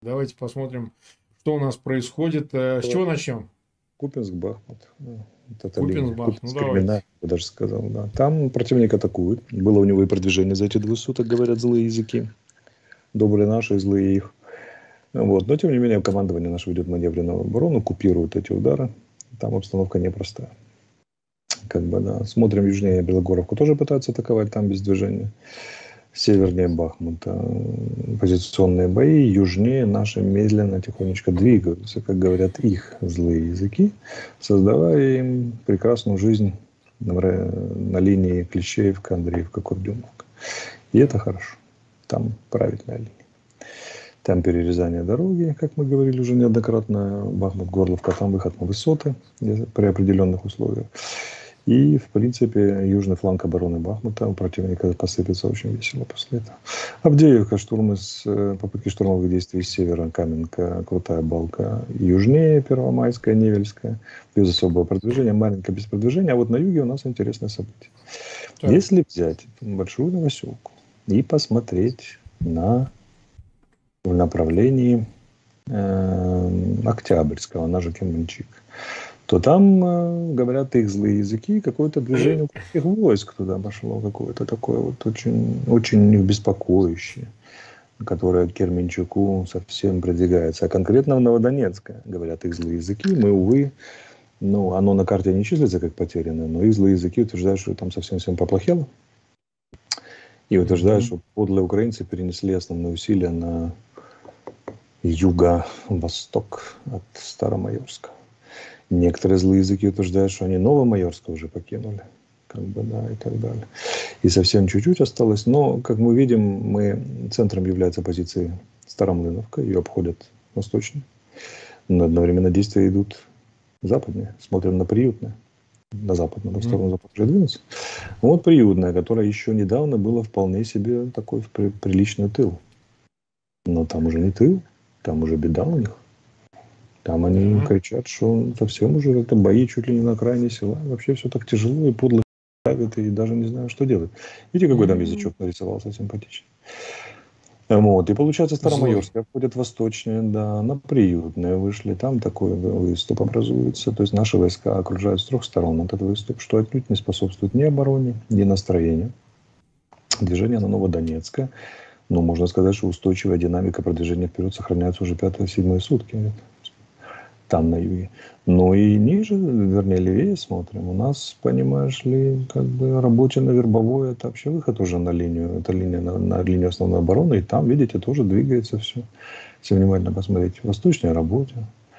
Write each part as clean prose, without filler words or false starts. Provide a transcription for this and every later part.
Давайте посмотрим, что у нас происходит. С Давай. чего начнем? Купинск-Бахмут. Вот эта линия. Купинсбах. Ну, Купинск-Кременная, давайте. я даже сказал, да. Там противник атакует. Было у него и продвижение за эти 2 суток, говорят злые языки. Добрые наши, злые их. Вот. Но, тем не менее, командование наше ведет маневренную оборону, купирует эти удары. Там обстановка непростая. Да. Смотрим южнее Белогоровку. Тоже пытаются атаковать, там без движения. Севернее Бахмута позиционные бои, южнее наши медленно, тихонечко двигаются, как говорят их злые языки, создавая им прекрасную жизнь на линии Клещеевка, Андреевка, Курдюмовка. И это хорошо. Там правильная линия. Там перерезание дороги, как мы говорили уже неоднократно, Бахмут-Горловка, там выход на высоты при определенных условиях. И, в принципе, южный фланг обороны Бахмута у противника посыпется очень весело после этого. Авдеевка, попытки штурмовых действий с севера, Каменка, Крутая Балка, южнее Первомайская, Невельская, без особого продвижения, маленько без продвижения. А вот на юге у нас интересное событие. Так. Если взять большую Новоселку и посмотреть в направлении Октябрьского, она же Кременчук, то там, говорят их злые языки, какое-то движение украинских войск туда пошло, какое-то такое вот очень, очень их беспокоящее, которое к Кременчуку совсем продвигается. А конкретно в Новодонецке, говорят их злые языки, мы, увы, оно на карте не числится как потерянное, но их злые языки утверждают, что там совсем поплохело. И утверждают, что подлые украинцы перенесли основные усилия на юго-восток от Старомайорска. Некоторые злые языки утверждают, что они Новомайорск уже покинули. Да, и так далее. И совсем чуть-чуть осталось. Но, как мы видим, центром является позиция Старомлыновка. Ее обходят восточнее. Но одновременно действия идут западнее. Смотрим на Приютное. На запад, надо в сторону запада двинуться. Вот Приютное, которое еще недавно было вполне себе такой приличный тыл. Но там уже не тыл. Там уже беда у них. Там они кричат, что совсем уже это бои чуть ли не на окраине села. Вообще все так тяжело и подло давят, и даже не знаю, что делать. Видите, какой там язычок нарисовался симпатичный. Вот. И получается, Старомайорская обходят восточнее, да, на Приютное вышли. Там такой выступ образуется. То есть наши войска окружают с 3 сторон этот выступ, что отнюдь не способствует ни обороне, ни настроению. Движение на Новодонецкое. Но можно сказать, что устойчивая динамика продвижения вперед сохраняется уже 5-7 сутки. Там на юге. Но и ниже, вернее, левее смотрим. У нас, понимаешь ли, работе на вербовой, это вообще выход уже на линию. Это линия на линию основной обороны. И там, видите, тоже двигается все. Если внимательно посмотреть, восточная работа.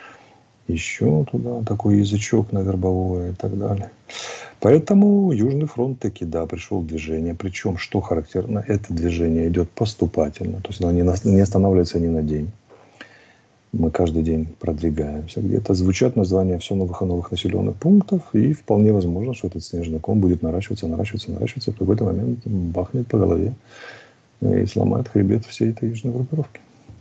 Еще туда такой язычок на вербовое и так далее. Поэтому Южный фронт таки, да, пришел в движение. Причем, что характерно, это движение идет поступательно. То есть оно не останавливается ни на день. Мы каждый день продвигаемся где-то. Звучат названия все новых и новых населенных пунктов. И вполне возможно, что этот снежный ком будет наращиваться. И в какой-то момент бахнет по голове и сломает хребет всей этой южной группировки.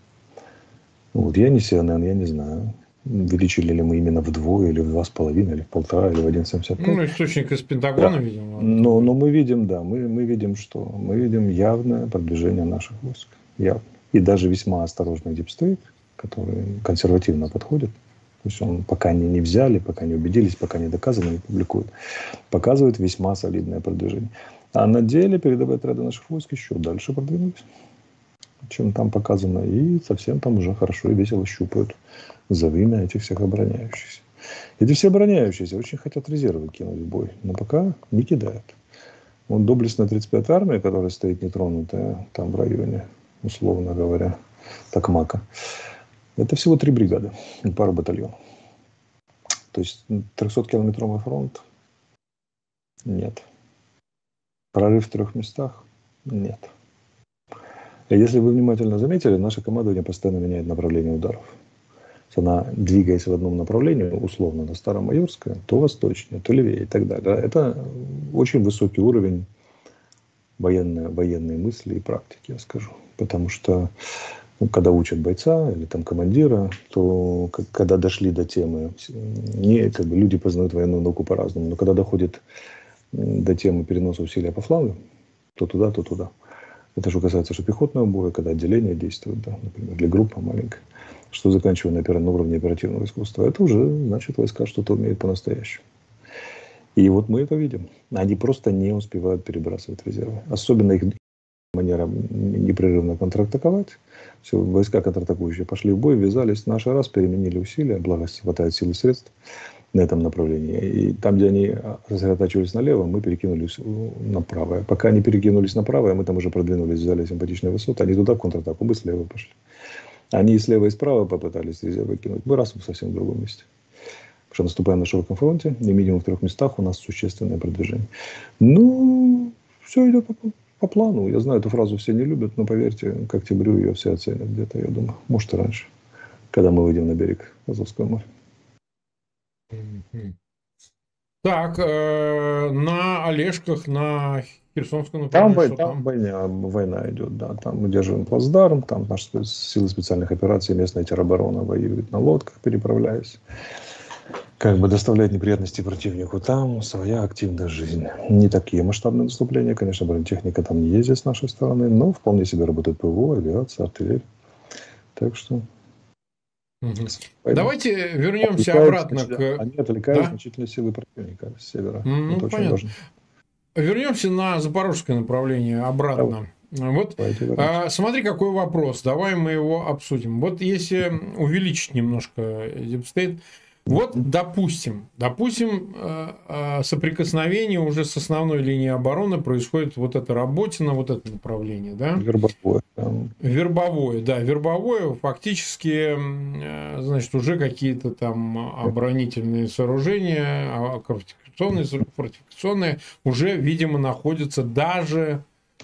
Вот. Я не CNN, я не знаю, увеличили ли мы именно вдвое, или в 2,5, или в 1,5, или в 1,75. Источник из Пентагона, да. Видимо. Но мы видим, да, мы видим, что? Мы видим явное продвижение наших войск. Явно. И даже весьма осторожный дипстейт, который консервативно подходит, то есть он пока не взяли, пока не убедились, пока не доказано, не публикуют, показывает весьма солидное продвижение. А на деле передовые отряды наших войск еще дальше продвинулись, чем там показано, и совсем там уже хорошо и весело щупают за вымя этих всех обороняющихся. Эти все обороняющиеся очень хотят резервы кинуть в бой, но пока не кидают. Вот доблестная 35-я армия, которая стоит нетронутая там в районе, условно говоря, Токмака, это всего 3 бригады и пару батальонов. То есть 300-километровый фронт? Нет. Прорыв в 3 местах? Нет. И если вы внимательно заметили, наше командование постоянно меняет направление ударов. Она, двигаясь в одном направлении, условно, на Старомайорское, то восточнее, то левее и так далее. Это очень высокий уровень военной мысли и практики, я скажу. Потому что когда учат бойца или там командира, то когда дошли до темы, люди познают военную науку по-разному, но когда доходит до темы переноса усилия по флангу, то туда, то туда. Это что касается что пехотного боя, когда отделение действует, да, например, для группы маленькой. Что заканчивая на уровне оперативного искусства, это уже, значит, войска что-то умеют по-настоящему. И вот мы это видим. Они просто не успевают перебрасывать резервы. Особенно их манера непрерывно контратаковать. Все, войска контратакующие пошли в бой, ввязались. Наши раз переменили усилия, благо хватает сил и средств на этом направлении. И там, где они сосредотачивались налево, мы перекинулись на правое. Пока они перекинулись на правое, мы там уже продвинулись, взяли симпатичные высоты. Они туда в контратаку, мы слева пошли. Они и слева, и справа попытались резервы кинуть. Мы раз совсем в другом месте. Потому что наступаем на широком фронте, и минимум в 3 местах у нас существенное продвижение. Ну, все идет по плану. Я знаю, эту фразу все не любят, но поверьте, к октябрю ее все оценят где-то, я думаю. Может, и раньше, когда мы выйдем на берег Азовского моря. Так, на Олежках, на Херсонском направлении, Там война идет, да. Там мы держим плацдарм, там наши силы специальных операций, местная тероборона воюет на лодках, переправляясь. Как бы доставляет неприятности противнику. Там своя активная жизнь. Не такие масштабные наступления, конечно, бронетехника там не ездит с нашей стороны, но вполне себе работает ПВО, авиация, артиллерия. Так что... Давайте вернемся обратно к... Они отвлекают значительные силы противника с севера. Ну, это понятно. Очень важно. Вернемся на запорожское направление обратно. Вот смотри, какой вопрос. Давай мы его обсудим. Вот если увеличить немножко Deep State. Вот, допустим, соприкосновение уже с основной линией обороны происходит вот эта работина, вот это направление, да? Вербовое, фактически, значит, уже какие-то там оборонительные сооружения, фортификационные, уже, видимо, находятся даже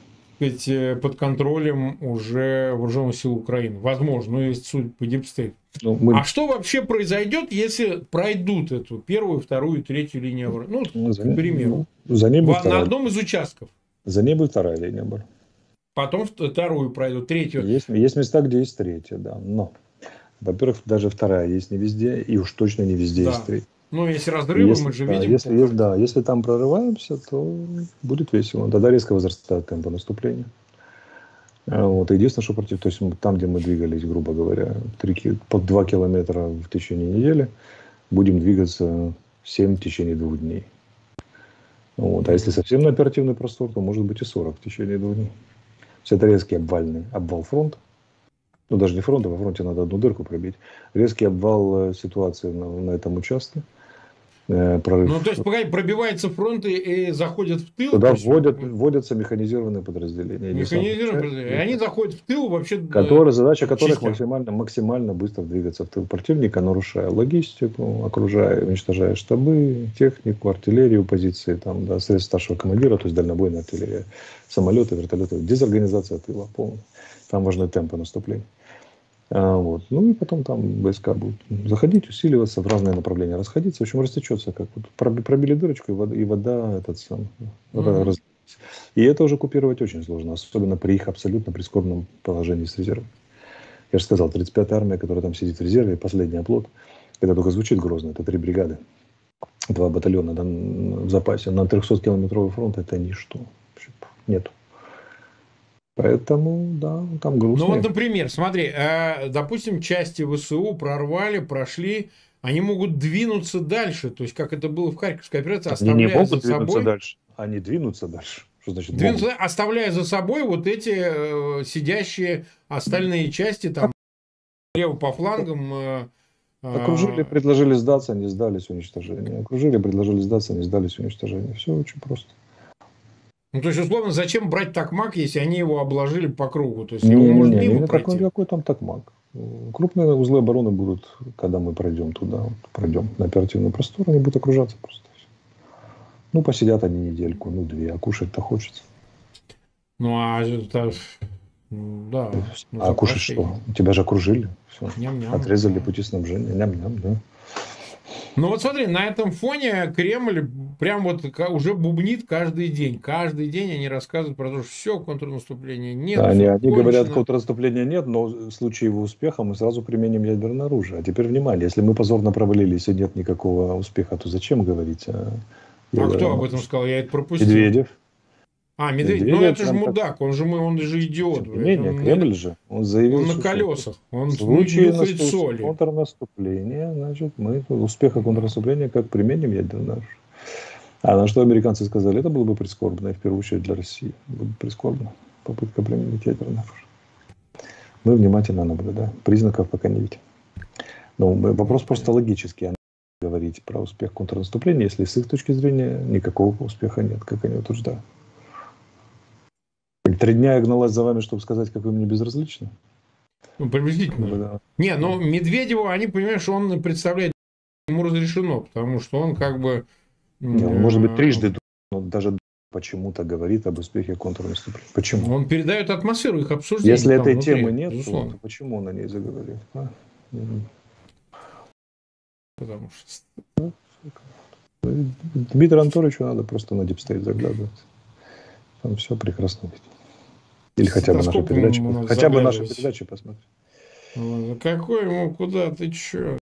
под контролем уже вооруженных сил Украины. Возможно, есть судя по Deep State. А что вообще произойдет, если пройдут эту первую, вторую, третью линию обороны? Ну, к примеру. На одном из участков. За ней будет вторая линия обороны. Потом вторую пройдут, третью. Есть места, где есть третья, да. Но, во-первых, даже вторая есть не везде, и уж точно не везде есть третья. Ну, если разрывы, мы же видим. Если там прорываемся, то будет весело. Тогда резко возрастает темп наступления. Вот. Единственное, что против, то есть там, где мы двигались, грубо говоря, под 2 километра в течение недели, будем двигаться 7 в течение 2 дней. Вот. А если совсем на оперативный простор, то может быть и 40 в течение 2 дней. Все это резкий обвал фронта. Ну, даже не фронта, во фронте надо одну дырку пробить. Резкий обвал ситуации на этом участке. Прорыв. Ну, то есть, пока пробивается фронт и заходят в тыл. Туда вводятся механизированные подразделения. И они заходят в тыл вообще. Задача которых максимально быстро двигаться в тыл противника, нарушая логистику, окружая, уничтожая штабы, технику, артиллерию, позиции, там, да, средств старшего командира, то есть дальнобойная артиллерия, самолеты, вертолеты. Дезорганизация тыла полная. Там важны темпы наступления. Вот. Ну и потом там войска будут заходить, усиливаться, в разные направления расходиться. В общем, растечется, как вот пробили дырочку, и вода разлилась. И это уже купировать очень сложно, особенно при их абсолютно прискорбном положении с резервом. Я же сказал, 35-я армия, которая там сидит в резерве, последний оплот, это только звучит грозно, это 3 бригады, 2 батальона в запасе. На 300-километровый фронт это ничто. Нету. Поэтому, да, там грустно. Ну вот, например, смотри, допустим, части ВСУ прорвали, прошли, они могут двинуться дальше, то есть, как это было в Харьковской операции, оставляя они не могут двинуться дальше. Они двинутся дальше. Что значит двинуться, оставляя за собой вот эти сидящие остальные части, там, слева по флангам. Окружили, предложили сдаться, не сдались, уничтожение. Окружили, предложили сдаться, не сдались, уничтожение. Все очень просто. Ну, то есть, условно, зачем брать Токмак, если они его обложили по кругу? То есть, его можно мимо пройти. Какой там Токмак? Крупные узлы обороны будут, когда мы пройдем туда, пройдем на оперативный простор, они будут окружаться просто. Ну, посидят они недельку, 2, а кушать-то хочется. Ну, а это... Да. А кушать что? Тебя же окружили. Все. Ням-ням, отрезали пути снабжения. Ням-ням, да. Ну вот смотри, на этом фоне Кремль прям вот уже бубнит каждый день. Каждый день они рассказывают про то, что все, контрнаступления нет. Да, они говорят, контрнаступления нет, но в случае его успеха мы сразу применим ядерное оружие. А теперь внимание, если мы позорно провалились и нет никакого успеха, то зачем говорить? Кто об этом сказал? Я это пропустил. Медведев. Медведев, ну это же мудак, он же идиот. Не, Кремль же, он заявил, он на колесах, он в случае нюхает соли. контрнаступления, значит, мы успеха контрнаступления как применим ядерное оружие. А на что американцы сказали, это было бы прискорбно, и в первую очередь для России. Было бы прискорбно попытка применить ядерное оружие. Мы внимательно наблюдаем, признаков пока не видим. Но вопрос просто логический. Говорить про успех контрнаступления, если с их точки зрения никакого успеха нет, как они утверждают. 3 дня я гналась за вами, чтобы сказать, как вы мне безразличны. Приблизительно. Да. Не, но Медведеву, они понимают, что он представляет, ему разрешено, потому что он как бы... может быть, трижды, но даже почему-то говорит об успехе контрнаступления. Почему? Он передает атмосферу их обсуждений. Если этой темы нет, то почему он о ней заговорил? Потому что... Дмитрию Анатольевичу надо просто на дипстейт заглядывать. Там все прекрасно видно. Или хотя бы наши передачи. Хотя бы наши передачи посмотреть. Какой ему, куда, ты чё?